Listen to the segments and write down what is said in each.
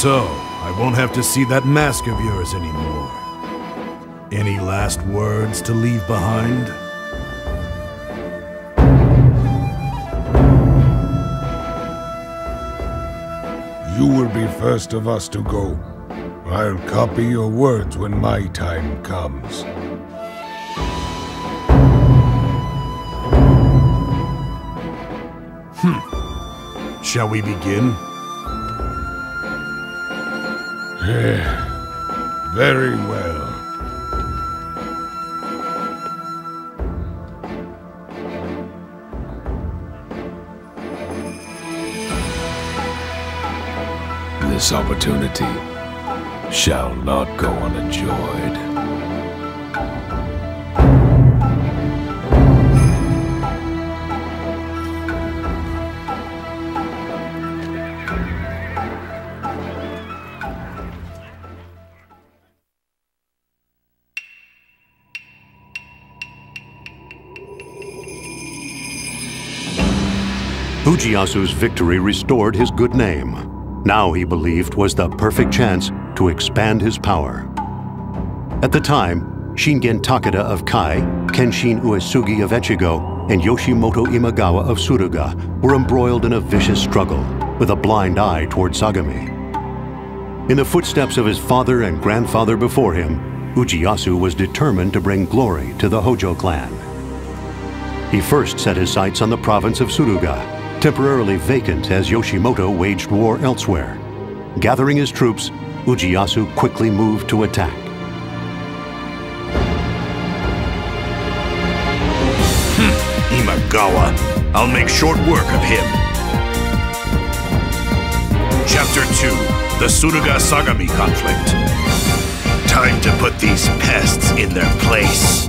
So, I won't have to see that mask of yours anymore. Any last words to leave behind? You will be first of us to go. I'll copy your words when my time comes. Shall we begin? Very well. This opportunity shall not go unenjoyed. Ujiyasu's victory restored his good name. Now he believed was the perfect chance to expand his power. At the time, Shingen Takeda of Kai, Kenshin Uesugi of Echigo, and Yoshimoto Imagawa of Suruga were embroiled in a vicious struggle, with a blind eye toward Sagami. In the footsteps of his father and grandfather before him, Ujiyasu was determined to bring glory to the Hojo clan. He first set his sights on the province of Suruga, temporarily vacant as Yoshimoto waged war elsewhere. Gathering his troops, Ujiyasu quickly moved to attack. Imagawa. I'll make short work of him. Chapter 2. The Suruga-Sagami conflict. Time to put these pests in their place.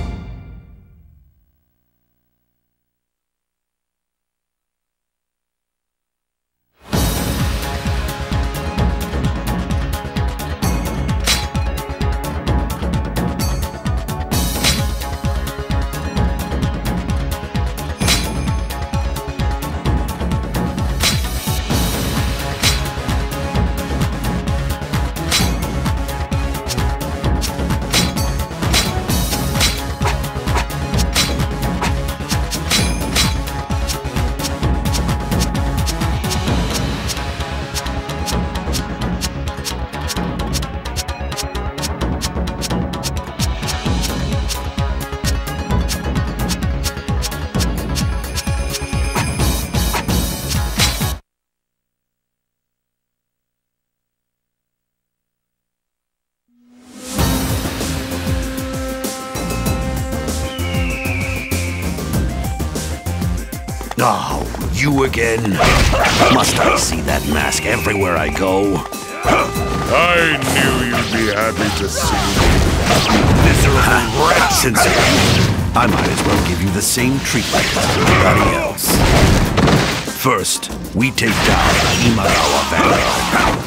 Oh, you again? Must I see that mask everywhere I go? I knew you'd be happy to see me. Miserable wretch! Since I might as well give you the same treatment as everybody else. First, we take down the Imagawa vanguard.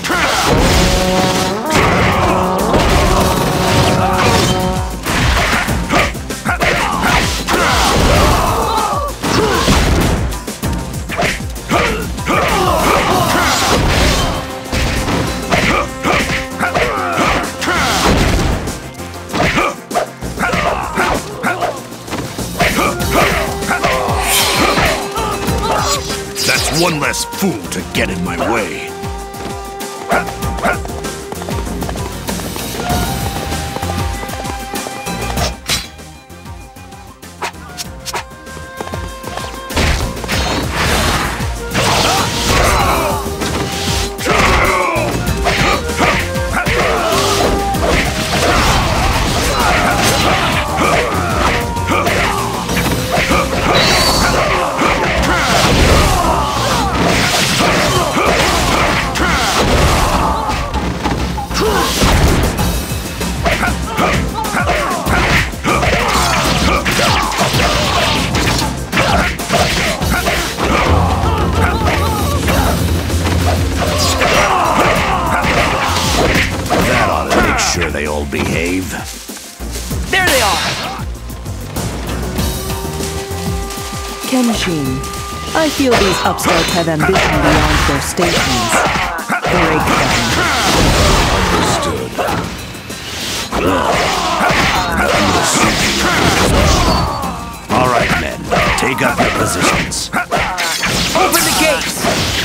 One less fool to get in my way. They all behave. There they are! Kenshin, I feel these upstarts have ambition beyond their stations. Break them. Understood. All right, men. Take up your positions. Open the gates!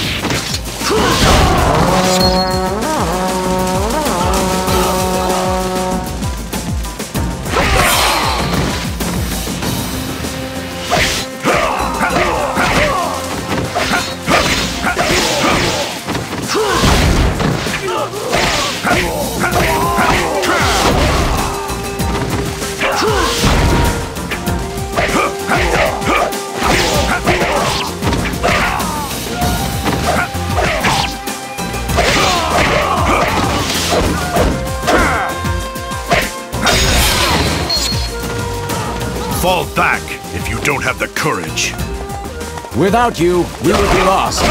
Fall back if you don't have the courage. Without you, we would be lost.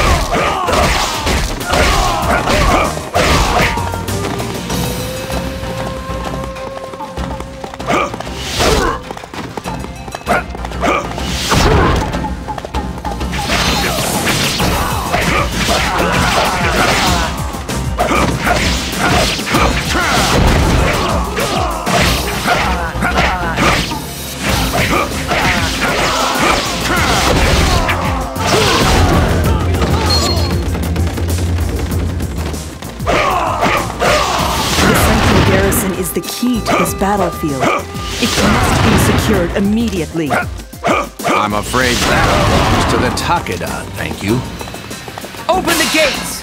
Is the key to this battlefield. It must be secured immediately. I'm afraid that belongs to the Takeda, thank you. Open the gates!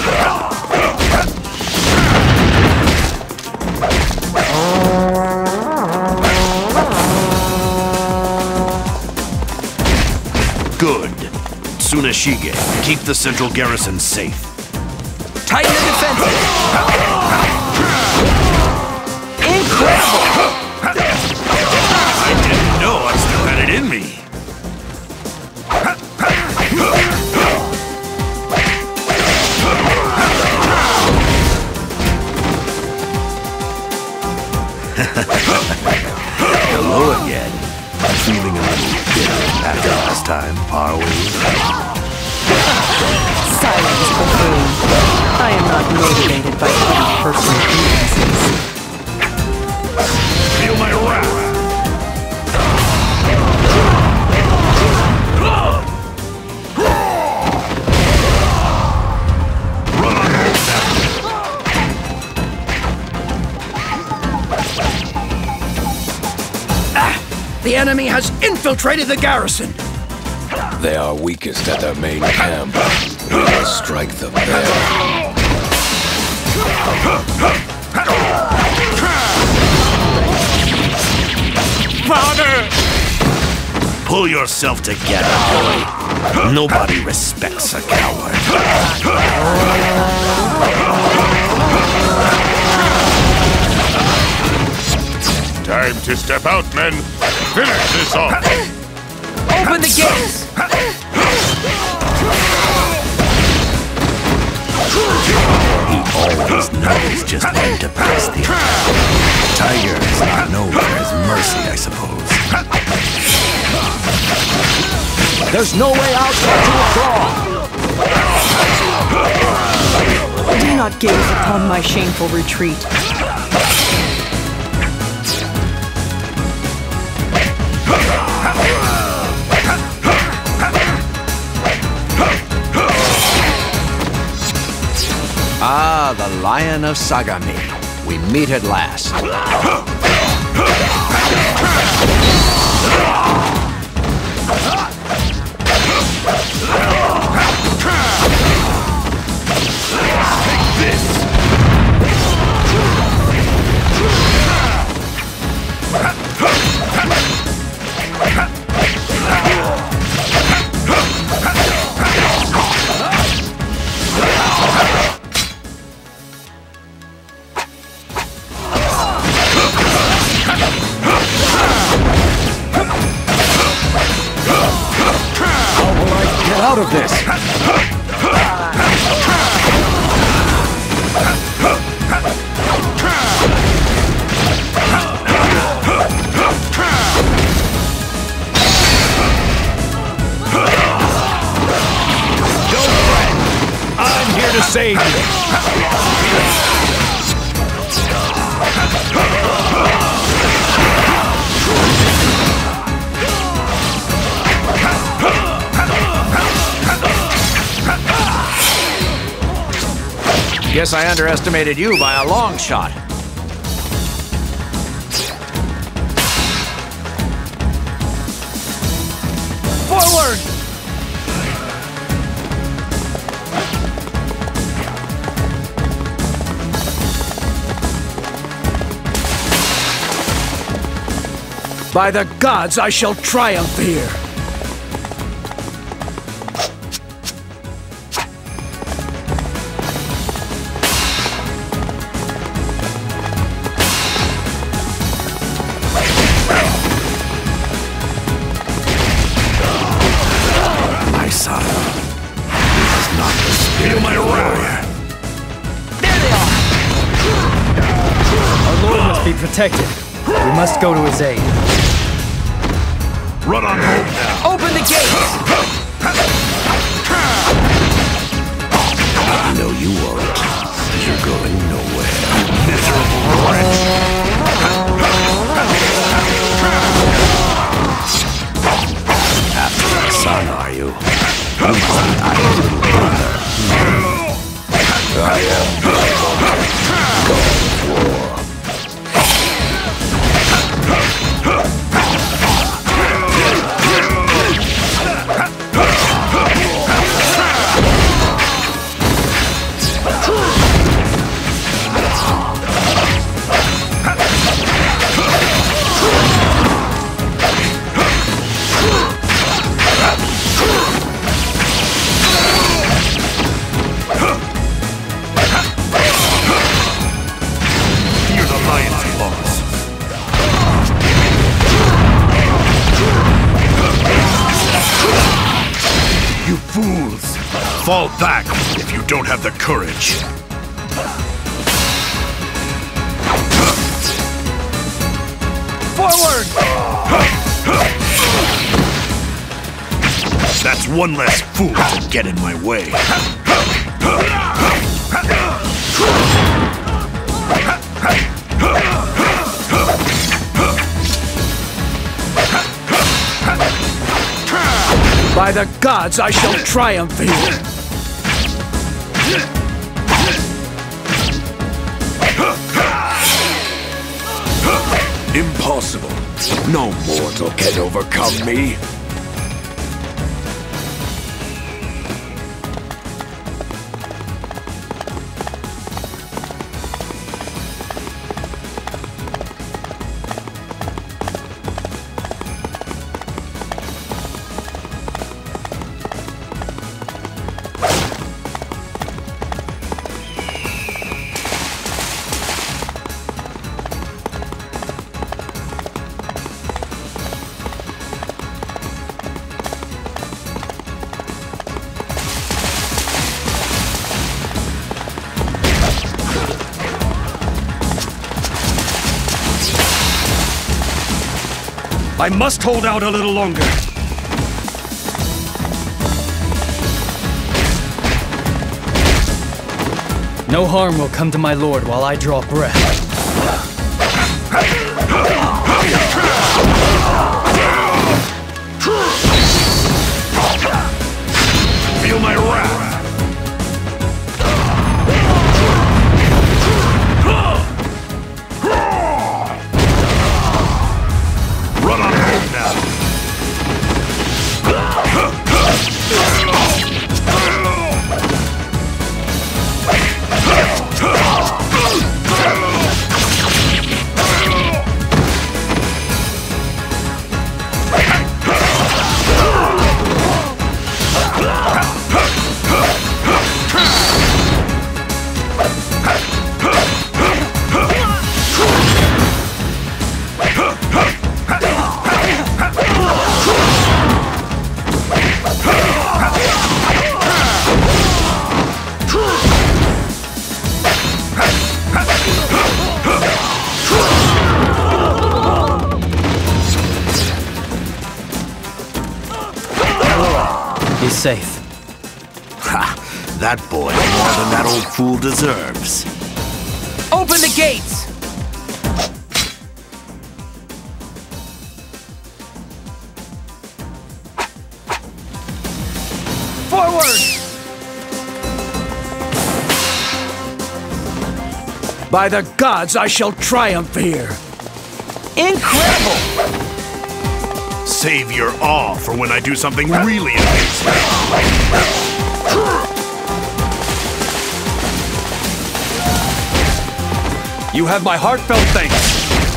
Good. Tsuneshige, keep the central garrison safe. Tighten the defenses! Incredible! I didn't know I still had it in me. Hello again. Feeling a little bitter after last time, are we? Silence, buffoon. I am not motivated by any personal grievances. Feel my wrath. Run on home now. The enemy has infiltrated the garrison. They are weakest at their main camp. We will strike them there. Father! Pull yourself together, boy. Nobody respects a coward. Time to step out, men. Finish this off. Open the gates! He always knows just when to pass the attack. Tiger is not known for his mercy, I suppose. There's no way out but to withdraw. Do not gaze upon my shameful retreat. Ah, the Lion of Sagami. We meet at last. Take this! Out of this! Don't fret! I'm here to save you! Guess I underestimated you by a long shot. Forward! By the gods, I shall triumph here! My son, this is not the spirit of war. There they are! Our lord must be protected. We must go to his aid. Run on home now. Open the gates! I know you won't. You're going nowhere. Miserable wretch. After my son, are you? You must be I's little brother. I am God of War. Fools! Fall back if you don't have the courage. Forward! That's one less fool to get in my way. By the gods, I shall triumph here! Impossible. No mortal can overcome me. I must hold out a little longer. No harm will come to my lord while I draw breath. Feel my wrath! Run on home now! He's safe. Ha! That boy more than that old fool deserves. Open the gates! Forward! By the gods, I shall triumph here! Incredible! Save your awe for when I do something really amazing. You have my heartfelt thanks.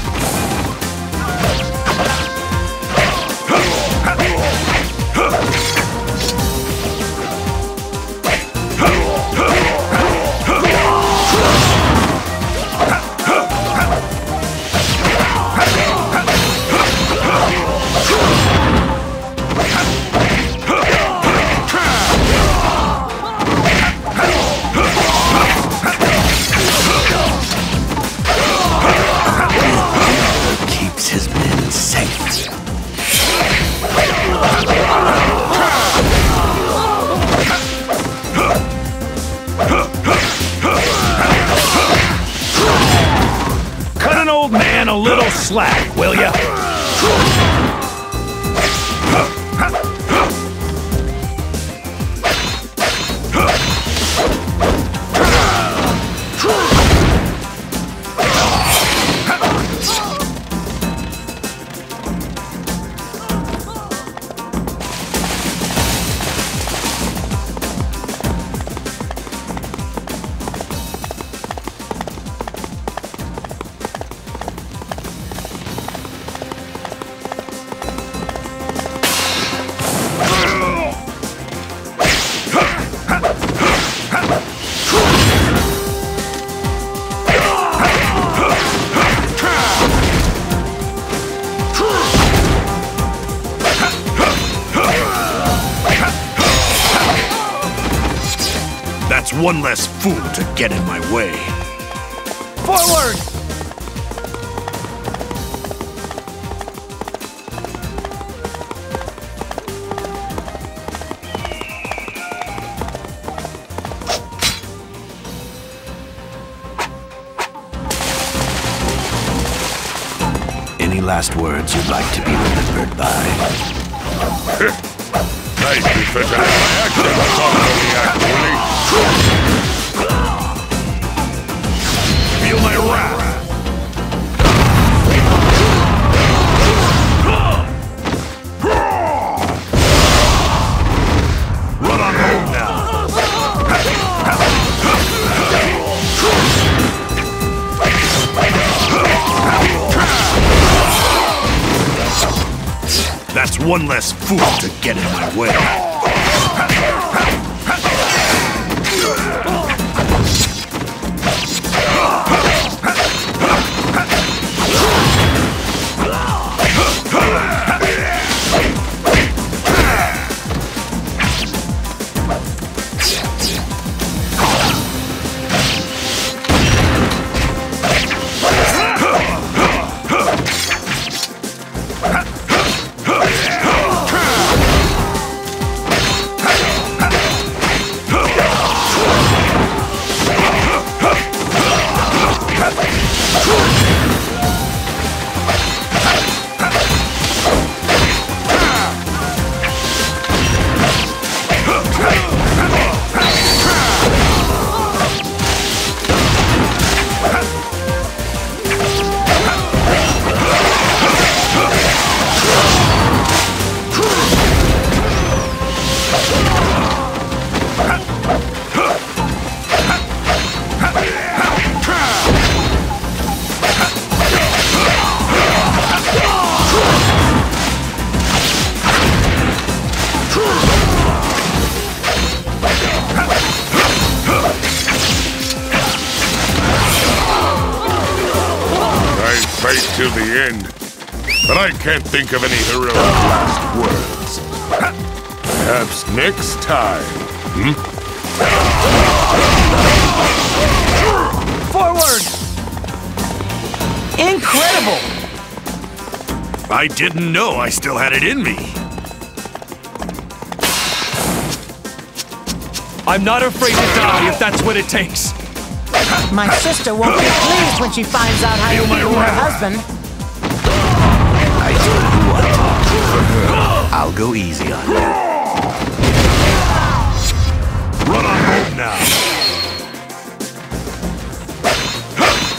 A little slack, will ya? That's one less fool to get in my way. Forward! Any last words you'd like to be remembered by? Nice to fit out my accent, actually. Feel my wrath! Run on home now! That's one less fool to get in my way. Till the end, but I can't think of any heroic last words. Perhaps next time, Forward! Incredible! I didn't know I still had it in me. I'm not afraid to die if that's what it takes. My sister won't be pleased when she finds out how you beat her husband. I told you what. For her, I'll go easy on you. Run on home now.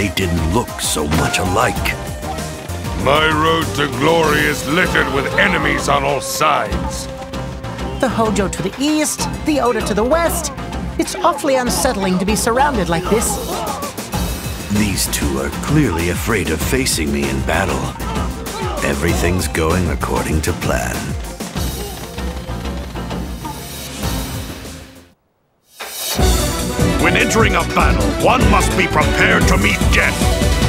they didn't look so much alike. My road to glory is littered with enemies on all sides. The Hojo to the east, the Oda to the west. It's awfully unsettling to be surrounded like this. These two are clearly afraid of facing me in battle. Everything's going according to plan. When entering a battle, one must be prepared to meet death.